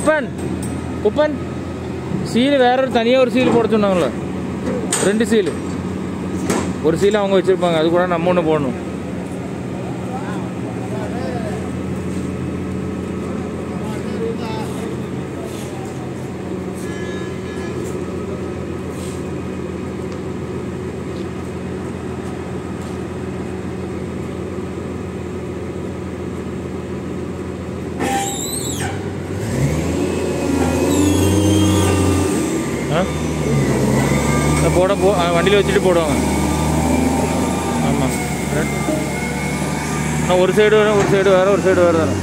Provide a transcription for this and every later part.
Kuppan Kuppan seal வேற தனியாக ஒரு சீல் போட சொன்னாங்களே, 2 சீல். ஒரு சீல் அவங்க வச்சுருப்பாங்க, அது கூட நம்ம ஒன்று போடணும். போட வண்டியில் வச்சுட்டு போடுவாங்க. ஆமாம், ஒரு சைடு வரும், ஒரு சைடு வேறு, ஒரு சைடு வேறு தானே.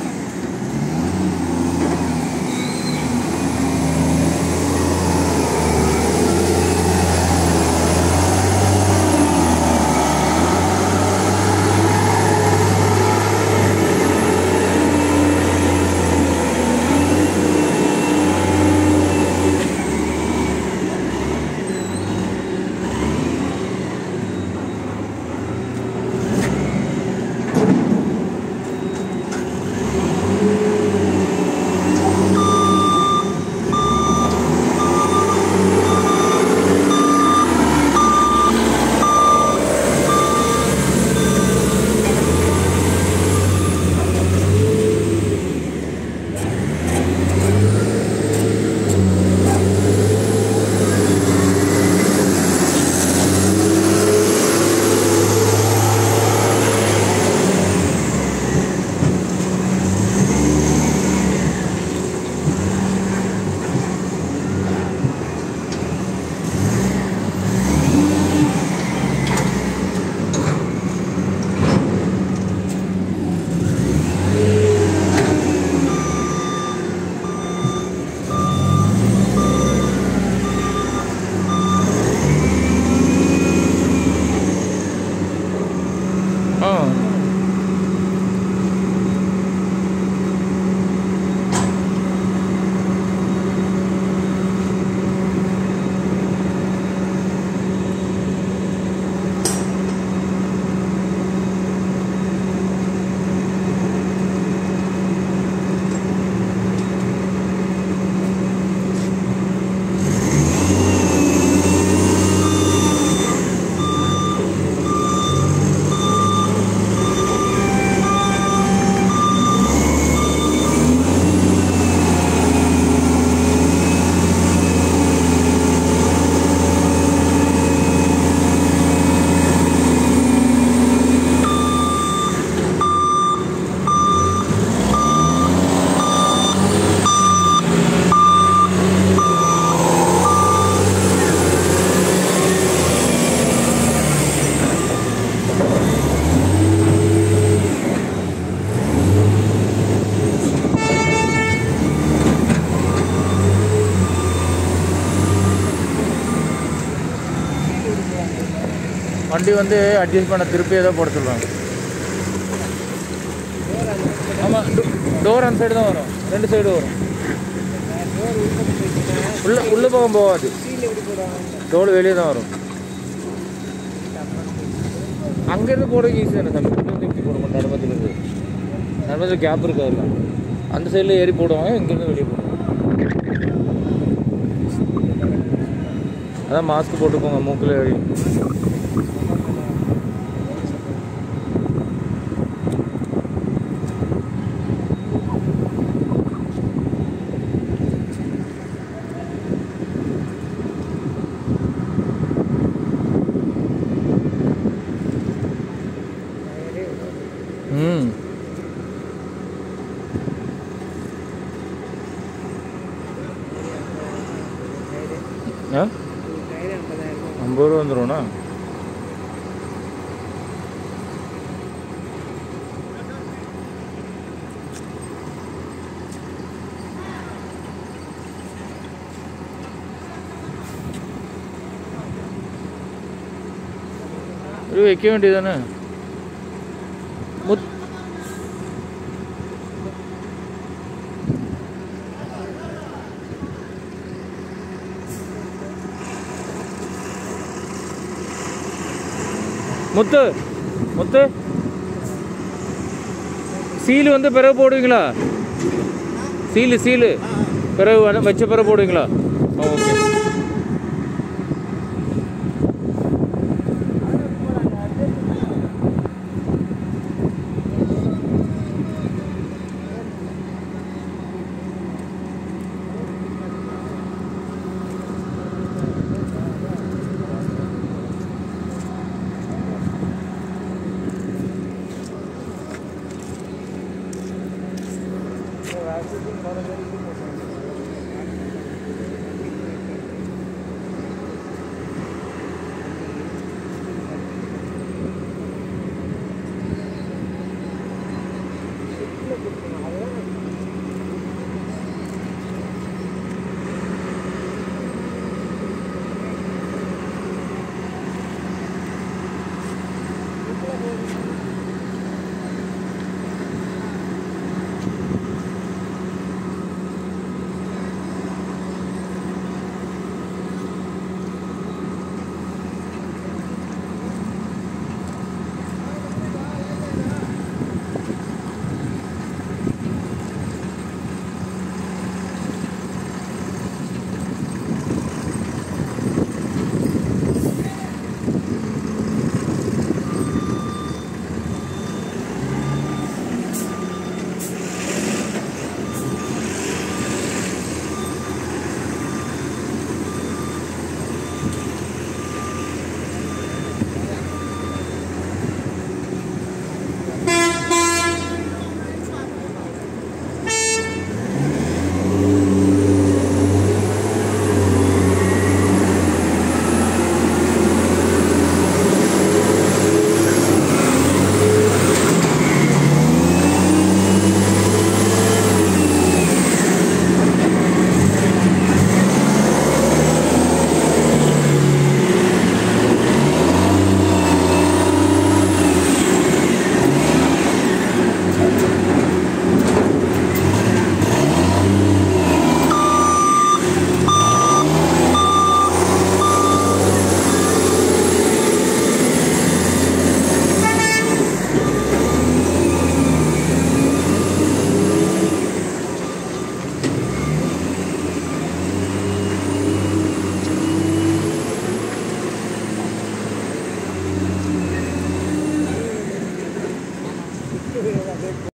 வண்டி வந்து அட்ஜஸ்ட் பண்ண திருப்பி ஏதோ போட சொல்லுவாங்க. ஆமாம், டோர் அந்த சைடு தான் வரும், 2 சைடு வரும். உள்ள பக்கம் போகாது, டோர் வெளியே தான் வரும். அங்கேருந்து போடுறதுக்கு ஈஸி தானே சாமி. இப்படி போட மாட்டோம், நடுமத்தில் கேப் இருக்காதுல்ல, அந்த சைடில் ஏறி போடுவாங்க, இங்கேருந்து வெளியே போடுவாங்க. அதான் மாஸ்க் போட்டுக்கோங்க மூக்கில் ஏறி. ஆ 50 ரூபா வந்துடும்ண்ணா. ഒരു வைக்க வேண்டியதானே. முத்து முத்து சீல் வந்து பிறகு போடுவீங்களா? சீலு பிறகு வச்ச பிறகு போடுவீங்களா? ஓகே.